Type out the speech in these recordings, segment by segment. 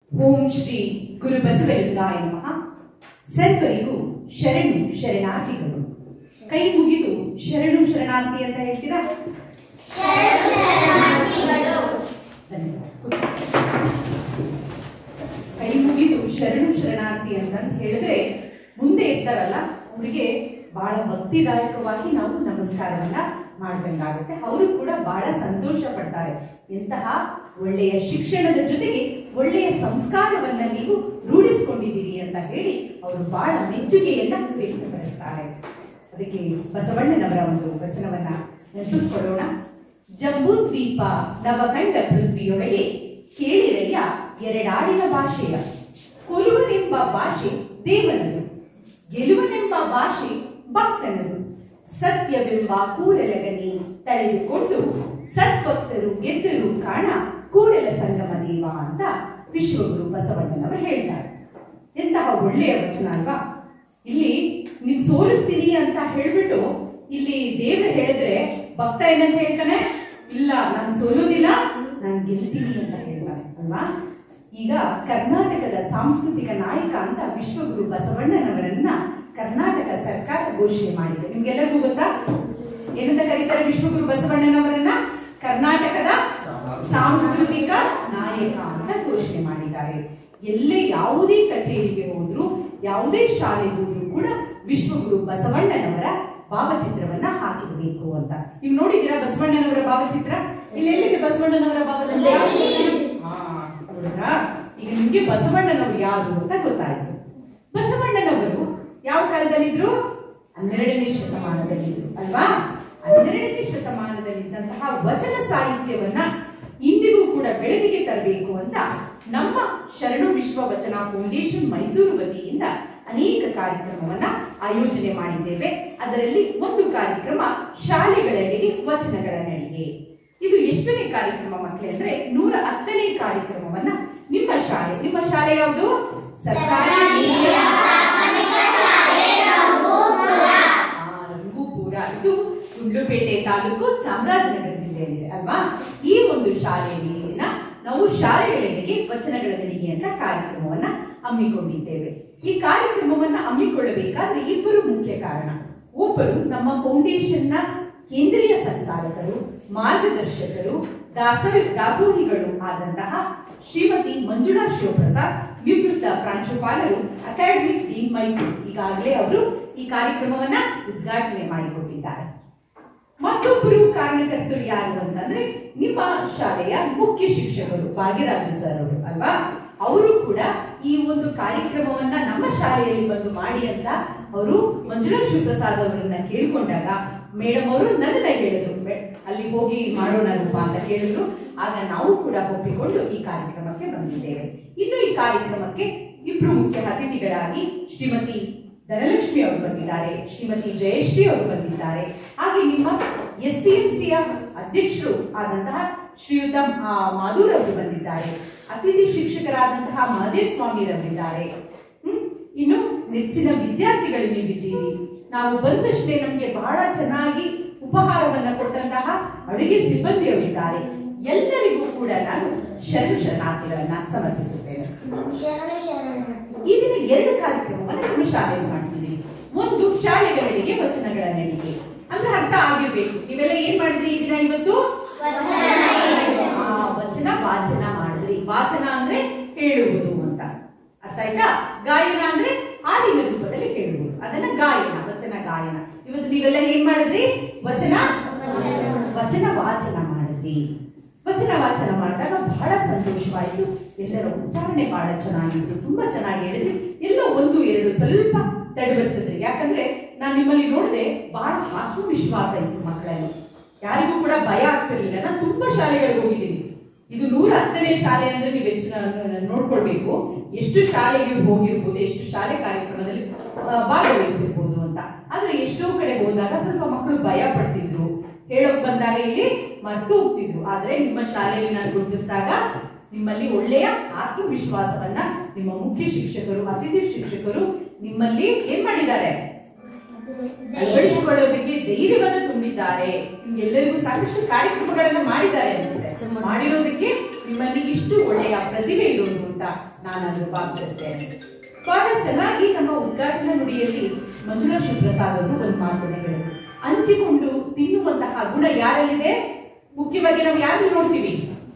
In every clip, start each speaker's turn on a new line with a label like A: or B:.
A: ಓಂ ಶ್ರೀ ಗುರು ಬಸವಲಿಂಗಾಯ ನಮಃ. ಸರ್ವರಿಗೂ ಶರಣು ಶರಣಾರ್ಥಿಗಳು. ಕೈ ಮುಗಿದು ಶರಣು ಶರಣಾರ್ಥಿ ಅಂತ ಹೇಳ್ತೀರಾ? ಕೈ ಮುಗಿದು ಶರಣು ಶರಣಾರ್ಥಿ ಅಂತ ಹೇಳಿದ್ರೆ ಮುಂದೆ ಇರ್ತಾರಲ್ಲ ಅವರಿಗೆ ಬಹಳ ಭಕ್ತಿದಾಯಕವಾಗಿ ನಾವು ನಮಸ್ಕಾರವನ್ನ ಮಾಡಬೇಕಾಗುತ್ತೆ. ಅವರು ಕೂಡ ಬಹಳ ಸಂತೋಷ ಪಡ್ತಾರೆ. ಎಂತಹ ಒಳ್ಳೆಯ ಶಿಕ್ಷಣದ ಜೊತೆಗೆ ಒಳ್ಳೆಯ ಸಂಸ್ಕಾರವನ್ನ ನೀವು ರೂಢಿಸಿಕೊಂಡಿದ್ದೀರಿ ಅಂತ ಹೇಳಿ ಅವರು ಬಹಳ ಮೆಚ್ಚುಗೆಯನ್ನ ವ್ಯಕ್ತಪಡಿಸ್ತಾರೆ. ಅದಕ್ಕೆ ಬಸವಣ್ಣನವರ ಒಂದು ವಚನವನ್ನ ನೆನಪಿಸ್ಕೊಳ್ಳೋಣ. ಜಂಬೂ ದ್ವೀಪ ನವಖಂಡ ಪೃಥ್ವಿಯೊಳಗೆ ಕೇಳಿರಯ್ಯ ಎರಡಾಡಿನ ಭಾಷೆಯ, ಕೊಲುವನೆಂಬ ಭಾಷೆ ದೇವನದು, ಗೆಲುವನೆಂಬ ಭಾಷೆ ಭಕ್ತನದು, ಸತ್ಯವೆಂಬ ಕೂಡಲಗನಿ ತಳೆದುಕೊಂಡು ಸದ್ಭಕ್ತರು ಗೆದ್ದರು ಕಾಣ ಕೂಡಲ ಸಂಗಮ ದೇವ ಅಂತ ವಿಶ್ವಗುರು ಬಸವಣ್ಣನವರು ಹೇಳ್ತಾರೆ. ಎಂತಹ ಒಳ್ಳೆಯ ವಚನ ಅಲ್ವಾ? ಇಲ್ಲಿ ನಿಮ್ ಸೋಲಿಸ್ತೀನಿ ಅಂತ ಹೇಳ್ಬಿಟ್ಟು ಇಲ್ಲಿ ದೇವರು ಹೇಳಿದ್ರೆ ಭಕ್ತ ಏನಂತ ಹೇಳ್ತಾನೆ? ಇಲ್ಲ, ನಾನು ಸೋಲುವುದಿಲ್ಲ, ನಾನು ಗೆಲ್ತೀನಿ ಅಂತ ಹೇಳ್ತಾನೆ ಅಲ್ವಾ? ಈಗ ಕರ್ನಾಟಕದ ಸಾಂಸ್ಕೃತಿಕ ನಾಯಕ ಅಂತ ವಿಶ್ವಗುರು ಬಸವಣ್ಣನವರನ್ನ ಕರ್ನಾಟಕ ಸರ್ಕಾರ ಘೋಷಣೆ ಮಾಡಿದೆ. ನಿಮ್ಗೆಲ್ಲರಿಗೂ ಗೊತ್ತಾ? ಏನಂತ ಕರೀತಾರೆ ವಿಶ್ವಗುರು ಬಸವಣ್ಣನವರನ್ನ? ಕರ್ನಾಟಕದ ಸಾಂಸ್ಕೃತಿಕ ನಾಯಕ ಅಂತ ಘೋಷಣೆ ಮಾಡಿದ್ದಾರೆ. ಎಲ್ಲೇ ಯಾವುದೇ ಕಚೇರಿಗೆ ಹೋದ್ರು, ಯಾವುದೇ ಶಾಲೆಗೆ ಹೋದ್ರು ಕೂಡ ವಿಶ್ವಗುರು ಬಸವಣ್ಣನವರ ಭಾವಚಿತ್ರವನ್ನ ಹಾಕಿರ್ಬೇಕು ಅಂತ. ನೀವು ನೋಡಿದ್ದೀರಾ ಬಸವಣ್ಣನವರ ಭಾವಚಿತ್ರ? ಇಲ್ಲೆಲ್ಲಿದೆ ಬಸವಣ್ಣನವರ ಭಾವಚಿತ್ರ? ಈಗ ನಿಮ್ಗೆ ಬಸವಣ್ಣನವರು ಯಾರು ಅಂತ ಗೊತ್ತಾಯ್ತು. ಬಸವಣ್ಣನವರು ಯಾವ ಕಾಲದಲ್ಲಿದ್ರು? 12ನೇ ಶತಮಾನದಲ್ಲಿದ್ರು ಅಲ್ವಾ? 12ನೇ ಶತಮಾನದಲ್ಲಿದ್ದಂತಹ ವಚನ ಸಾಹಿತ್ಯವನ್ನ ಇಂದಿಗೂ ಕೂಡ ಬೆಳಕಿಗೆ ತರಬೇಕು ಅಂತ ನಮ್ಮ ಶರಣು ವಿಶ್ವ ವಚನ ಫೌಂಡೇಶನ್ ಮೈಸೂರು ವತಿಯಿಂದ ಅನೇಕ ಕಾರ್ಯಕ್ರಮವನ್ನ ಆಯೋಜನೆ ಮಾಡಿದ್ದೇವೆ. ಅದರಲ್ಲಿ ಒಂದು ಕಾರ್ಯಕ್ರಮ ಶಾಲೆಗಳೆಡೆಗೆ ವಚನಗಳ ನಡಿಗೆ. ಇದು ಎಷ್ಟನೇ ಕಾರ್ಯಕ್ರಮ ಮಕ್ಕಳೇ ಅಂದ್ರೆ 110ನೇ ಕಾರ್ಯಕ್ರಮವನ್ನ ನಿಮ್ಮ ಶಾಲೆ ಯಾವುದು? ಸರ್ಕಾರಿ ರಂಗೂಪುರ. ಇದು ಗುಂಡ್ಲುಪೇಟೆ ತಾಲೂಕು, ಚಾಮರಾಜನಗರ ಜಿಲ್ಲೆಯಲ್ಲಿದೆ ಅಲ್ವಾ? ಈ ಒಂದು ಶಾಲೆಯಲ್ಲಿ ನಾವು ಶಾಲೆಗಳಿಗೆ ವಚನಗಳ ನಡಿಗೆ ಅಂತ ಕಾರ್ಯಕ್ರಮವನ್ನ ಹಮ್ಮಿಕೊಂಡಿದ್ದೇವೆ. ಈ ಕಾರ್ಯಕ್ರಮವನ್ನ ಹಮ್ಮಿಕೊಳ್ಳಬೇಕಾದ್ರೆ ಇಬ್ಬರು ಮುಖ್ಯ ಕಾರಣ. ಒಬ್ಬರು ನಮ್ಮ ಫೌಂಡೇಶನ್ ನ ಕೇಂದ್ರೀಯ ಸಂಚಾಲಕರು, ಮಾರ್ಗದರ್ಶಕರು, ದಾಸೋಹಿಗಳು ಆದಂತಹ ಶ್ರೀಮತಿ ಮಂಜುಳಾ ಶಿವಪ್ರಸಾದ್, ನಿವೃತ್ತ ಪ್ರಾಂಶುಪಾಲರು, ಅಕಾಡೆಮಿಕ್ಸ್ ಇನ್ ಮೈಸೂರು. ಈಗಾಗಲೇ ಅವರು ಈ ಕಾರ್ಯಕ್ರಮವನ್ನ ಉದ್ಘಾಟನೆ ಮಾಡಿಕೊಟ್ಟಿದ್ದಾರೆ. ಮತ್ತೊಬ್ಬರು ಕಾರಣಕರ್ತರು ಯಾರು ಅಂತಂದ್ರೆ ನಿಮ್ಮ ಶಾಲೆಯ ಮುಖ್ಯ ಶಿಕ್ಷಕರು ಭಾಗ್ಯರಾಜು ಸರ್ ಅವರು ಅಲ್ವಾ? ಅವರು ಕೂಡ ಈ ಒಂದು ಕಾರ್ಯಕ್ರಮವನ್ನ ನಮ್ಮ ಶಾಲೆಯಲ್ಲಿ ಬಂದು ಮಾಡಿ ಅಂತ ಅವರು ಮಂಜುಳಾ ಶಿವಪ್ರಸಾದ್ ಅವರನ್ನ ಕೇಳಿಕೊಂಡಾಗ ಮೇಡಮ್ ಅವರು ನನ್ನ ಹೇಳಿದ್ರು, ಅಲ್ಲಿ ಹೋಗಿ ಮಾಡೋಣ ಅಂತ ಹೇಳಿದ್ರು. ಆಗ ನಾವು ಕೂಡ ಒಪ್ಪಿಕೊಂಡು ಈ ಕಾರ್ಯಕ್ರಮಕ್ಕೆ ಬಂದಿದ್ದೇವೆ. ಇನ್ನು ಈ ಕಾರ್ಯಕ್ರಮಕ್ಕೆ ಇಬ್ರು ಮುಖ್ಯ ಅತಿಥಿಗಳಾಗಿ ಶ್ರೀಮತಿ ಧನಲಕ್ಷ್ಮಿ ಅವರು ಬಂದಿದ್ದಾರೆ, ಶ್ರೀಮತಿ ಜಯಶ್ರೀ ಅವರು ಬಂದಿದ್ದಾರೆ. ಹಾಗೆ ನಿಮ್ಮ STMCಯ ಅಧ್ಯಕ್ಷರು ಆದಂತಹ ಶ್ರೀಯುತ ಮಾಧುರ್ ಅವರು ಬಂದಿದ್ದಾರೆ. ಅತಿಥಿ ಶಿಕ್ಷಕರಾದಂತಹ ಮಹದೇವ್ ಸ್ವಾಮಿ ಅವರಿದ್ದಾರೆ. ಇನ್ನು ನೆಚ್ಚಿನ ವಿದ್ಯಾರ್ಥಿಗಳು ನೀವಿದ್ದೀರಿ. ನಾವು ಬಂದಷ್ಟೇ ನಮಗೆ ಬಹಳ ಚೆನ್ನಾಗಿ ಉಪಹಾರವನ್ನ ಕೊಟ್ಟಂತಹ ಅಡುಗೆ ಸಿಬ್ಬಂದಿಯವರಿದ್ದಾರೆ. ಎಲ್ಲರಿಗೂ ಕೂಡ ನಾನು ಶರಣಾರ್ಥಿಗಳನ್ನ ಸಮರ್ಪಿಸುತ್ತೇನೆ. ಈ ದಿನ 2 ಕಾರ್ಯಕ್ರಮವನ್ನು ನಮ್ಮ ಶಾಲೆಯಲ್ಲಿ ಮಾಡ್ತಿದ್ದೀವಿ. ಒಂದು ಶಾಲೆಗಳಿಗೆ ವಚನಗಳ ನಡಿಗೆ ಅಂದ್ರೆ ಅರ್ಥ ಆಗಿರ್ಬೇಕು. ನೀವೆಲ್ಲ ಏನ್ ಮಾಡಿದ್ರಿ ಈ ದಿನ? ಇವತ್ತು ವಚನ ವಾಚನ ಮಾಡಿದ್ರಿ. ವಾಚನ ಅಂದ್ರೆ ಹೇಳುವುದು ಅಂತ ಅರ್ಥ ಆಯ್ತಾ? ಗಾಯನ ಅಂದ್ರೆ ಹಾಡಿನ ರೂಪದಲ್ಲಿ ಹೇಳುವುದು, ಅದನ್ನ ಗಾಯನ, ವಚನ ಗಾಯನ. ಇವತ್ತು ನೀವೆಲ್ಲ ಏನ್ ಮಾಡಿದ್ರಿ? ವಚನ ವಾಚನ ಮಾಡಿದ್ರಿ. ವಚನ ವಾಚನ ಮಾಡಿದಾಗ ಬಹಳ ಸಂತೋಷವಾಯಿತು. ಎಲ್ಲರ ಉಚ್ಚಾರಣೆ ಬಹಳ ಚೆನ್ನಾಗಿತ್ತು, ತುಂಬಾ ಚೆನ್ನಾಗಿ ಹೇಳಿದ್ರಿ. ಎಲ್ಲೋ 1-2 ಸ್ವಲ್ಪ ತಡವರಿಸಿದ್ರಿ. ಯಾಕಂದ್ರೆ ನಾನು ನಿಮ್ಮಲ್ಲಿ ನೋಡಿದೆ ಬಹಳ ಆತ್ಮವಿಶ್ವಾಸ ಇತ್ತು ಮಕ್ಕಳಲ್ಲಿ. ಯಾರಿಗೂ ಕೂಡ ಭಯ ಆಗ್ತಿರ್ಲಿಲ್ಲ. ನಾನು ತುಂಬಾ ಶಾಲೆಗಳಿಗೆ ಹೋಗಿದ್ದೀನಿ. ಇದು 110ನೇ ಶಾಲೆ ಅಂದ್ರೆ ನೀವು ನೋಡ್ಕೊಳ್ಬೇಕು ಎಷ್ಟು ಶಾಲೆಗೆ ಹೋಗಿರ್ಬೋದು, ಎಷ್ಟು ಶಾಲೆ ಕಾರ್ಯಕ್ರಮದಲ್ಲಿ ಭಾಗವಹಿಸಿರ್ಬೋದು ಅಂತ. ಆದ್ರೆ ಎಷ್ಟೋ ಕಡೆ ಹೋದಾಗ ಸ್ವಲ್ಪ ಮಕ್ಕಳು ಭಯ ಪಡ್ತಿದ್ರು, ಹೇಳೋಕ್ ಬಂದಾಗ ಇಲ್ಲಿ ಮರೆತು ಹೋಗ್ತಿದ್ರು. ಆದ್ರೆ ನಿಮ್ಮ ಶಾಲೆಯಲ್ಲಿ ನಾನು ಗುರುತಿಸಿದಾಗ ನಿಮ್ಮಲ್ಲಿ ಒಳ್ಳೆಯ ಆತ್ಮವಿಶ್ವಾಸವನ್ನ ನಿಮ್ಮ ಮುಖ್ಯ ಶಿಕ್ಷಕರು, ಅತಿಥಿ ಶಿಕ್ಷಕರು ನಿಮ್ಮಲ್ಲಿ ಏನ್ ಮಾಡಿದ್ದಾರೆ? ಅಳವಡಿಸಿಕೊಳ್ಳೋದಕ್ಕೆ ಧೈರ್ಯವನ್ನು ತುಂಬಿದ್ದಾರೆ. ನಿಮ್ಗೆಲ್ಲರಿಗೂ ಸಾಕಷ್ಟು ಕಾರ್ಯಕ್ರಮಗಳನ್ನು ಮಾಡಿದ್ದಾರೆ ಅನ್ಸುತ್ತೆ ಮಾಡಿರೋದಕ್ಕೆ ನಿಮ್ಮಲ್ಲಿ ಇಷ್ಟು ಒಳ್ಳೆಯ ಪ್ರತಿಭೆ ಇರೋದು ಅಂತ ನಾನು ಭಾವಿಸುತ್ತೇನೆ. ಬಹಳ ಚೆನ್ನಾಗಿ ನಮ್ಮ ಉದ್ಘಾಟನಾ ನುಡಿಯಲ್ಲಿ ಮಂಜುಳಾ ಶಿವಪ್ರಸಾದ್ ಅವರು ಒಂದು ಮಾತನ್ನು ಹೇಳಿದರು. ಹಂಚಿಕೊಂಡು ತಿನ್ನುವಂತಹ ಗುಣ ಯಾರಲ್ಲಿದೆ? ಮುಖ್ಯವಾಗಿ ನಾವು ಯಾರಲ್ಲಿ ನೋಡ್ತೀವಿ?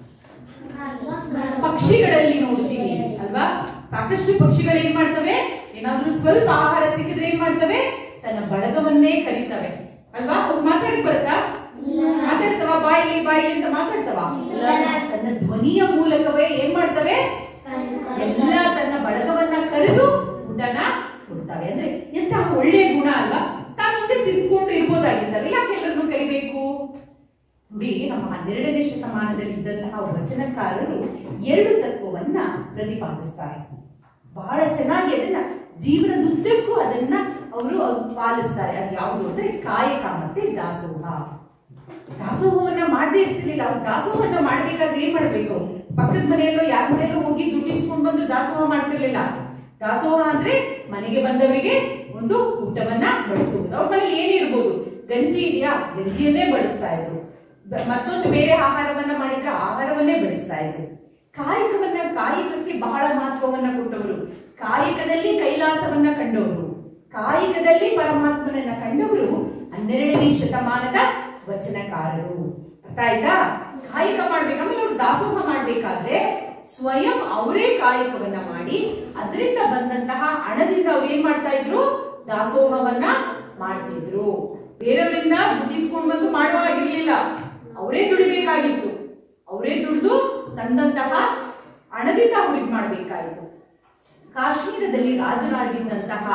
A: ಪಕ್ಷಿಗಳಲ್ಲಿ ನೋಡ್ತೀವಿ ಅಲ್ವಾ? ಸಾಕಷ್ಟು ಪಕ್ಷಿಗಳು ಏನ್ ಮಾಡ್ತವೆ? ಏನಾದ್ರೂ ಸ್ವಲ್ಪ ಆಹಾರ ಸಿಕ್ಕಿದ್ರೆ ಏನ್ ಮಾಡ್ತವೆ? ತನ್ನ ಬಳಗವನ್ನೇ ಕರೀತವೆ ಅಲ್ವಾ? ಅವ್ರು ಮಾತಾಡಕ್ ಬರುತ್ತಾ? ಮಾತಾಡ್ತವ? ಬಾಯಿಲಿ ಬಾಯಿಲಿ ಅಂತ ಮಾತಾಡ್ತವ? ತನ್ನ ಧ್ವನಿಯ ಮೂಲಕವೇ ಏನ್ ಮಾಡ್ತವೆ? ಎಲ್ಲ ತನ್ನ ಬಳಗವನ್ನ ಕರೆದು ಊಟನ ಕೊಡ್ತವೆ. ಅಂದ್ರೆ ಎಂತಹ ಒಳ್ಳೆಯ ಗುಣ ಅಲ್ವಾ? ತಾನೊಂದೇ ತಿಂದ್ಕೊಂಡು ಇರ್ಬೋದಾಗಿತ್ತವೆ, ಯಾಕೆ ಎಲ್ಲರನ್ನು ಕರಿಬೇಕು? ನೋಡಿ, ನಮ್ಮ 12ನೇ ಶತಮಾನದಲ್ಲಿ ಇದ್ದಂತಹ ವಚನಕಾರರು 2 ತತ್ವವನ್ನ ಪ್ರತಿಪಾದಿಸ್ತಾರೆ. ಬಹಳ ಚೆನ್ನಾಗಿ ಅದನ್ನ ಜೀವನದುದ್ದಕ್ಕೂ ಅದನ್ನ ಅವರು ಪಾಲಿಸ್ತಾರೆ. ಅದು ಯಾವುದು ಅಂದ್ರೆ ಕಾಯಕ ಮತ್ತೆ ದಾಸೋಹ. ದಾಸೋಹವನ್ನ ಮಾಡದೇ ಇರ್ತಿರ್ಲಿಲ್ಲ. ಅವ್ರು ದಾಸೋಹವನ್ನ ಮಾಡ್ಬೇಕಾದ್ರೆ ಏನ್ ಮಾಡ್ಬೇಕು? ಪಕ್ಕದ ಮನೆಯಲ್ಲೋ ಯಾರ ಮನೆಯಲ್ಲೋ ಹೋಗಿ ದುಡ್ಡಿಸ್ಕೊಂಡು ಬಂದು ದಾಸೋಹ ಮಾಡ್ತಿರ್ಲಿಲ್ಲ. ದಾಸೋಹ ಅಂದ್ರೆ ಮನೆಗೆ ಬಂದವರಿಗೆ ಒಂದು ಊಟವನ್ನ ಬಡಿಸುವುದು. ಅವ್ರ ಮನೇಲಿ ಏನೇ ಇರ್ಬೋದು, ಗಂಜಿ ಇದೆಯಾ, ಗಂಜಿಯನ್ನೇ ಬಡಿಸ್ತಾ ಇದ್ರು. ಮತ್ತೊಂದು ಬೇರೆ ಆಹಾರವನ್ನ ಮಾಡಿದ್ರೆ ಆಹಾರವನ್ನೇ ಬಡಿಸ್ತಾ ಇದ್ರು. ಕಾಯಕಕ್ಕೆ ಬಹಳ ಮಹತ್ವವನ್ನ ಕೊಟ್ಟವರು, ಕಾಯಕದಲ್ಲಿ ಕೈಲಾಸವನ್ನ ಕಂಡವರು, ಕಾಯಕದಲ್ಲಿ ಪರಮಾತ್ಮನನ್ನ ಕಂಡವರು 12ನೇ ಶತಮಾನದ ವಚನಕಾರರು. ಅರ್ಥ ಆಯ್ತಾ? ಕಾಯಕ ಮಾಡ್ಬೇಕಂದ್ರೆ ಅವ್ರು ದಾಸೋಹ ಮಾಡ್ಬೇಕಾದ್ರೆ ಸ್ವಯಂ ಅವರೇ ಕಾಯಕವನ್ನ ಮಾಡಿ ಅದರಿಂದ ಬಂದಂತಹ ಹಣದಿಂದ ಅವ್ರು ಏನ್ ಮಾಡ್ತಾ ಇದ್ರು? ದಾಸೋಹವನ್ನ ಮಾಡ್ತಿದ್ರು. ಬೇರೆಯವರಿಂದ ದುಡ್ಡಿಸ್ಕೊಂಡ್ ಬಂದು ಮಾಡುವ ಆಗಿರ್ಲಿಲ್ಲ. ಅವರೇ ದುಡಿಬೇಕಾಗಿತ್ತು. ಅವರೇ ದುಡಿದು ತಂದಂತಹ ಹಣದಿಂದ ಅವ್ರು ಇದ್ ಮಾಡ್ಬೇಕಾಯ್ತು. ಕಾಶ್ಮೀರದಲ್ಲಿ ರಾಜನಾಗಿದ್ದಂತಹ